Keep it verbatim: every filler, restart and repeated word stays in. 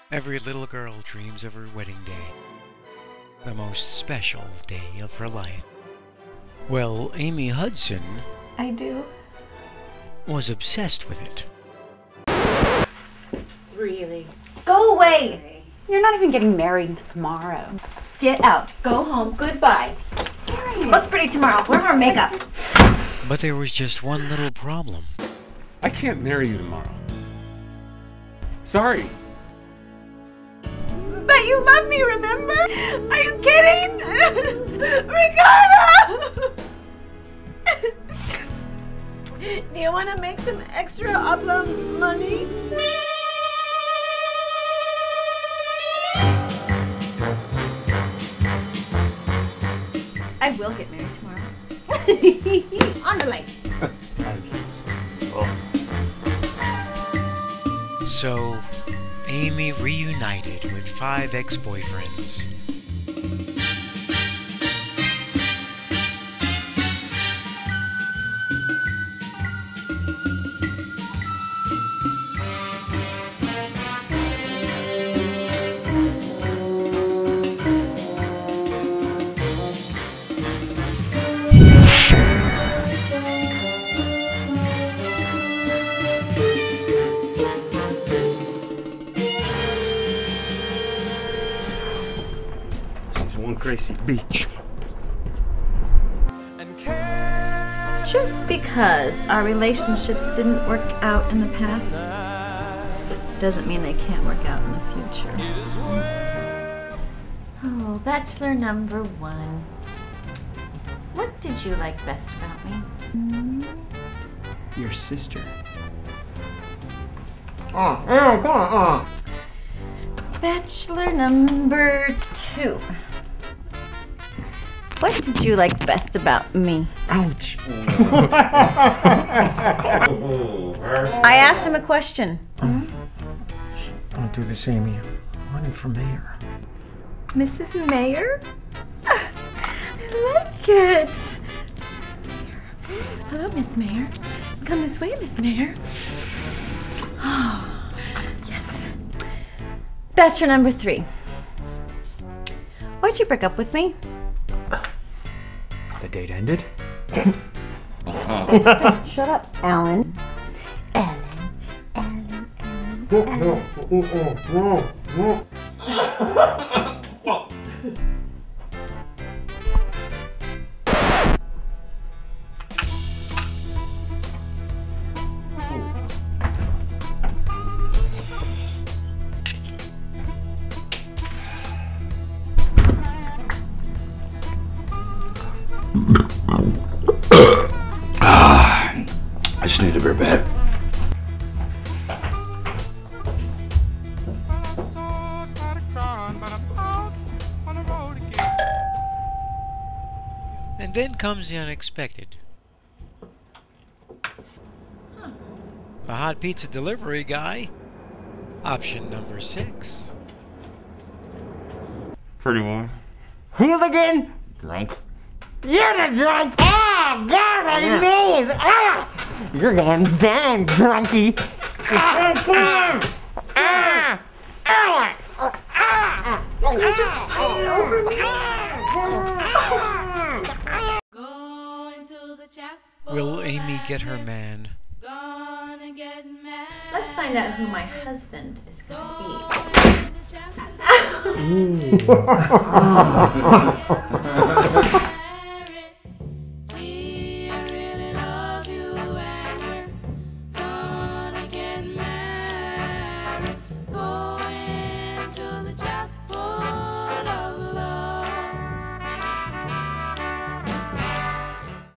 Every little girl dreams of her wedding day, the most special day of her life. Well, Amy Hudson... I do. ...was obsessed with it. Really? Go away! You're not even getting married until tomorrow. Get out. Go home. Goodbye. Serious? Look pretty tomorrow. Wear more makeup. But there was just one little problem. I can't marry you tomorrow. Sorry. But you love me, remember? Are you kidding? Ricardo! Do you want to make some extra oblong money? I will get married tomorrow. On the light. So, Amy reunited with five ex-boyfriends. One crazy beach. Just because our relationships didn't work out in the past doesn't mean they can't work out in the future. Oh, bachelor number one. What did you like best about me? Mm-hmm. Your sister. Oh, oh, come on, oh. Bachelor number two. What did you like best about me? Ouch. I asked him a question. Oh. Don't do this, Amy. I'm running for mayor. Missus Mayor? I like it. Missus Mayor. Hello, Miss Mayor. Come this way, Miss Mayor. Oh, yes. Bachelor number three. Why'd you break up with me? The date ended? Shut up, Alan. Alan, Alan, Alan, Alan. Ah, I just need a beer bed. And then comes the unexpected. Huh. A hot pizza delivery guy. Option number six. Pretty woman. Who again? Drunk. You're the drunk! Ah, God, I knew it! Ah! You're going down, drunkie! Ah! Ah! Ah! Ah! Ah! You guys are fighting over me. Will Amy get her man? Let's find out who my husband is going to be.